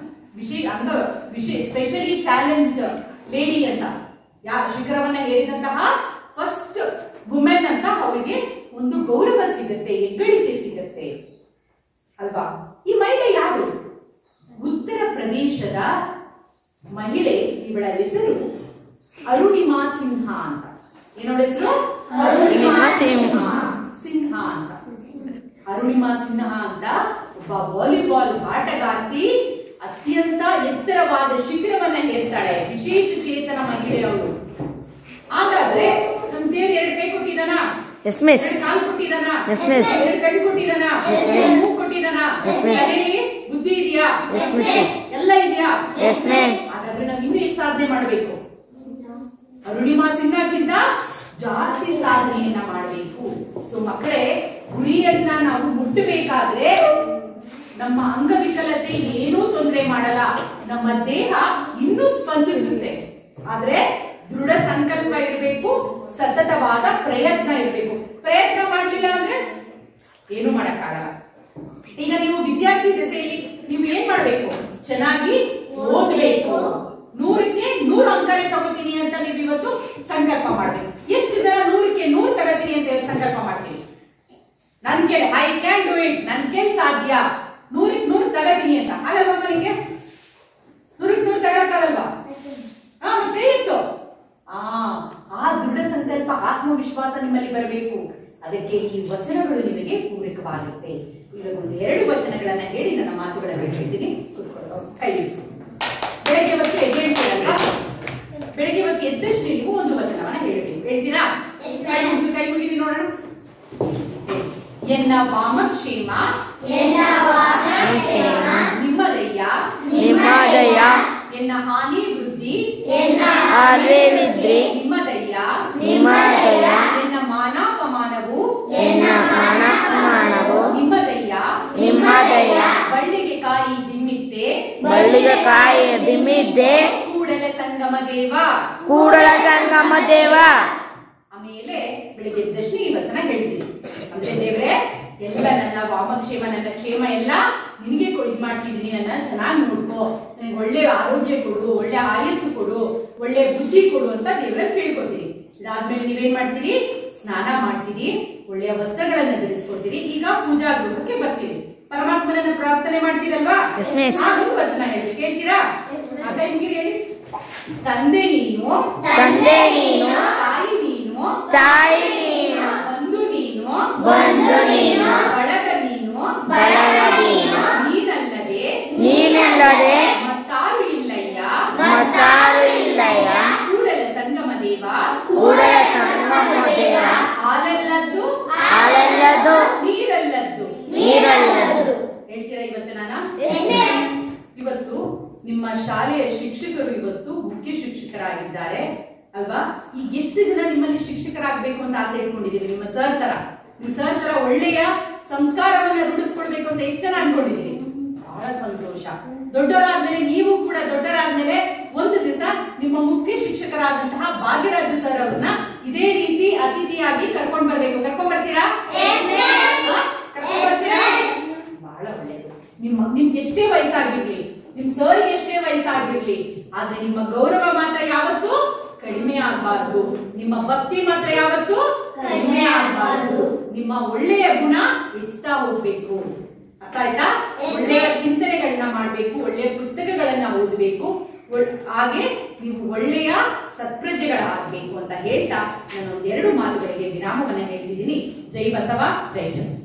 A: 1 specially challenged lady ಅಂತ, ಶಿಖರವನ್ನ ಏರಿದಂತಹ ಫಸ್ಟ್ ವುಮೆನ್ ಅಂತ ಅವರಿಗೆ ಒಂದು ಗೌರವ ಸಿಗುತ್ತೆ, ಹೆಗ್ಗಳಿಕೆ ಸಿಗುತ್ತೆ ಅಲ್ವಾ. ಈ ಮಹಿಳೆ ಯಾರು? ಉತ್ತರ ಪ್ರದೇಶದ ಮಹಿಳೆ. ಇವಳ ಹೆಸರು ಅರುಣಿಮಾ ಸಿನ್ಹಾ ಅಂತ. ಏನೋಳ ಹೆಸರು? ಅರುಣಿಮಾ ಸಿನ್ಹಾ ಅಂತ. ಅರುಣಿಮಾ ಸಿನ್ಹಾ ಅಂತ ಒಬ್ಬ ವಾಲಿಬಾಲ್ ಆಟಗಾರ್ತಿ. ಅತ್ಯಂತ ಎತ್ತರವಾದ ಶಿಖರವನ್ನ ಏರ್ತಾಳೆ. ವಿಶೇಷ ಚೇತನ ಮಹಿಳೆ ಅವಳು. ಹಾಗಾದ್ರೆ ನಮ್ ದೇವ್ರು 2 ಕೈ ಕೊಟ್ಟಿದಾನ, 2 ಕಾಲು ಕೊಟ್ಟಿದಾನ, 2 ಕಣ್ಣು ಕೊಟ್ಟಿದಾನ, 2 ಮೂಗು ಕೊಟ್ಟಿದಾನ, ತಲೆಯಲ್ಲಿ ಬುದ್ಧಿ ಇದೆಯಾ? ಎಲ್ಲ ಇದೆಯಾ? ಹಾಗಾದ್ರೆ ನಾವು ಇನ್ನೂ ಎಷ್ಟು ಸಾಧನೆ ಮಾಡಬೇಕು? ಅರುಣಿಮಾ ಸಿನ್ಹಾಕ್ಕಿಂತ ಜಾಸ್ತಿ ಸಾಧನೆಯನ್ನ ಮಾಡಬೇಕು. ಸೊ ಮಕ್ಕಳೇ, ಗುರಿಯನ್ನ ನಾವು ಮುಟ್ಟಬೇಕಾದ್ರೆ ನಮ್ಮ ಅಂಗವಿಕಲತೆ ಏನೂ ತೊಂದರೆ ಮಾಡಲ್ಲ. ನಮ್ಮ ದೇಹ ಇನ್ನೂ ಸ್ಪಂದಿಸುತ್ತೆ. ಆದ್ರೆ ದೃಢ ಸಂಕಲ್ಪ ಇರಬೇಕು, ಸತತವಾದ ಪ್ರಯತ್ನ ಇರಬೇಕು. ಪ್ರಯತ್ನ ಮಾಡ್ಲಿಲ್ಲ ಅಂದ್ರೆ ಏನು ಮಾಡಕ್ಕಾಗಲ್ಲ. ಈಗ ನೀವು ವಿದ್ಯಾರ್ಥಿ ದೆಸೆಯಲ್ಲಿ ನೀವು ಏನ್ ಮಾಡ್ಬೇಕು? ಚೆನ್ನಾಗಿ ಓದಬೇಕು. 100ಕ್ಕೆ 100 ಅಂಕನೇ ತಗೋತೀನಿ ಅಂತ ನೀವು ಇವತ್ತು ಸಂಕಲ್ಪ ಮಾಡ್ಬೇಕು. ಎಷ್ಟು ಜನ 100ಕ್ಕೆ 100 ತಗೋತೀನಿ ಅಂತ ಸಂಕಲ್ಪ ಮಾಡ್ತೀವಿ? ನನ್ ಕೇಳಿ ಐ ಕ್ಯಾನ್ ಡೂ ಇಟ್, ನನ್ ಕೇಳಿ ಸಾಧ್ಯ, 100ಕ್ಕೆ 100 ತಗೋತೀನಿ ಅಂತ. ಆಗಲ್ವಾ? ನಿಮಗೆ 100ಕ್ಕೆ 100 ತಗೊಳಕ್ಕಾಗಲ್ವಾ? ಕೈ ಇತ್ತು. ಆ ದೃಢ ಸಂಕಲ್ಪ, ಆತ್ಮವಿಶ್ವಾಸ ನಿಮ್ಮಲ್ಲಿ ಬರಬೇಕು. ಅದಕ್ಕೆ ಈ ವಚನಗಳು ನಿಮಗೆ ಪೂರಕವಾಗುತ್ತೆ. ಇವಾಗ ಒಂದು 2 ವಚನಗಳನ್ನ ಹೇಳಿ ನನ್ನ ಮಾತುಗಳನ್ನ ಬೆಳೆಸ್ತೀನಿ. ಕೈ ಇರಿಸಿ. ಬೆಳಗ್ಗೆ ಹೊತ್ತು ಹೇಳ್ತೀರಲ್ವಾ? ಬೆಳಗ್ಗೆ ಹೊತ್ತು ಎದ್ದಷ್ಟು ನೀವು ಒಂದು ವಚನವನ್ನ ಹೇಳ್ಬೇಕು. ಹೇಳ್ತೀರಾ? ಕೈ ಮುಗಿರಿ ನೋಡೋಣ. ಎನ್ನ ವಾಮಕ್ಷೇಮ ನಿಮ್ಮದಯ್ಯ, ಎನ್ನ ಹಾನಿ ವೃದ್ಧಿ ನಿಮ್ಮದಯ್ಯ, ಎನ್ನ ಮಾನಾಪಮಾನವು ನಿಮ್ಮದಯ್ಯ, ಬಳ್ಳಿಗೆ ಕಾಯಿ ದಿಮ್ಮಿದ್ದೆ ಕೂಡಲ ಸಂಗಮ ದೇವ. ಆಮೇಲೆ ಬೆಳಿಗ್ಗೆ ಎದ್ದಷ್ಟು ಈ ವಚನ ಹೇಳ್ತೀನಿ. ಅಂದ್ರೆ ದೇವ್ರೆ, ಎಲ್ಲ ನನ್ನ ವಾಮಕ್ಷೇಮ, ನನ್ನ ಕ್ಷೇಮ ಎಲ್ಲ ನಿನಗೆ ಇದ್ ಮಾಡ್ತಿದ್ದೀನಿ. ನನ್ನ ಚೆನ್ನಾಗಿ ನೋಡ್ಕೋ, ನನಗೆ ಒಳ್ಳೆ ಆರೋಗ್ಯ ಕೊಡು, ಒಳ್ಳೆ ಆಯಸ್ಸು ಕೊಡು, ಒಳ್ಳೆ ಬುದ್ಧಿ ಕೊಡು ಅಂತ ದೇವ್ರಲ್ಲಿ ಕೇಳ್ಕೊತೀರಿ. ಇದಾದ್ಮೇಲೆ ನೀವೇನ್ ಮಾಡ್ತೀರಿ? ಸ್ನಾನ ಮಾಡ್ತೀರಿ, ಒಳ್ಳೆಯ ವಸ್ತ್ರಗಳನ್ನ ಧರಿಸ್ಕೊಡ್ತೀರಿ. ಈಗ ಪೂಜಾ ಗೃಹಕ್ಕೆ ಬರ್ತೀರಿ, ಪರಮಾತ್ಮನನ್ನ ಪ್ರಾರ್ಥನೆ ಮಾಡ್ತೀರಲ್ವಾ? ವಚನ ಹೇಳಿ ಕೇಳ್ತೀರಾ? ಹೇಳಿ. ತಂದೆ ನೀನು, ತಾಯಿ ನೀನು, ಬಂಧು ನೀನು, ಬಳಗ ನೀನು, ನೀನಲ್ಲದೆ ಮತ್ತಾರು ಇಲ್ಲಯ್ಯ, ಕೂಡಲ ಸಂಗಮ ದೇವ, ಹಾಲಲ್ಲದ್ದು ನೀರಲ್ಲದ್ದು. ಹೇಳ್ತೀರಾ ಈ ವಚನನ? ಇವತ್ತು ನಿಮ್ಮ ಶಾಲೆಯ ಶಿಕ್ಷಕರು ಇವತ್ತು ಮುಖ್ಯ ಶಿಕ್ಷಕರಾಗಿದ್ದಾರೆ ಅಲ್ವಾ? ಈಗ ಎಷ್ಟು ಜನ ನಿಮ್ಮಲ್ಲಿ ಶಿಕ್ಷಕರಾಗಬೇಕು ಅಂತ ಆಸೆ ಇಟ್ಕೊಂಡಿದ್ದೀರಿ? ನಿಮ್ಮ ಸರ್ ತರ ಒಳ್ಳೆಯ ಸಂಸ್ಕಾರವನ್ನ ರೂಢಿಸ್ಕೊಳ್ಬೇಕು ಅಂತ ಎಷ್ಟು ಜನ ಅನ್ಕೊಂಡಿದ್ದೀರಿ? ಬಹಳ ಸಂತೋಷ. ದೊಡ್ಡವರಾದ್ಮೇಲೆ ನೀವು ಕೂಡ ದೊಡ್ಡರಾದ್ಮೇಲೆ ಒಂದು ದಿವಸ ನಿಮ್ಮ ಮುಖ್ಯ ಶಿಕ್ಷಕರಾದಂತಹ ಭಾಗ್ಯರಾಜು ಸರ್ ಅವ್ರನ್ನ ಇದೇ ರೀತಿ ಅತಿಥಿಯಾಗಿ ಕರ್ಕೊಂಡ್ ಬರ್ಬೇಕು. ಕರ್ಕೊಂಡ್ ಬರ್ತೀರಾ? ಬಹಳ ಒಳ್ಳೆಯದು. ನಿಮ್ಗೆ ಎಷ್ಟೇ ವಯಸ್ಸಾಗಿರ್ಲಿ, ನಿಮ್ ಸರ್ಗೆ ಎಷ್ಟೇ ವಯಸ್ಸಾಗಿರ್ಲಿ, ಆದ್ರೆ ನಿಮ್ಮ ಗೌರವ ಮಾತ್ರ ಯಾವತ್ತೂ ಕಡಿಮೆ ಆಗಬಾರದು. ನಿಮ್ಮ ಭಕ್ತಿ ಮಾತ್ರ ಯಾವತ್ತೂ ಕಡಿಮೆ ಆಗಬಾರದು. ನಿಮ್ಮ ಒಳ್ಳೆಯ ಗುಣ ಹೆಚ್ಚುತ್ತಾ ಹೋಗ್ಬೇಕು. ಅರ್ಥ ಆಯ್ತಾ? ಒಳ್ಳೆಯ ಚಿಂತನೆಗಳನ್ನ ಮಾಡ್ಬೇಕು, ಒಳ್ಳೆಯ ಪುಸ್ತಕಗಳನ್ನ ಓದಬೇಕು, ಹಾಗೆ ನೀವು ಒಳ್ಳೆಯ ಸತ್ಪ್ರಜೆಗಳಾಗಬೇಕು ಅಂತ ಹೇಳ್ತಾ ನಾನು 2 ಮಾತುಗಳಿಗೆ ವಿರಾಮವನ್ನ ಹೇಳ್ತಿದ್ದೀನಿ. ಜೈ ಬಸವ, ಜೈ ಶಂಕರ.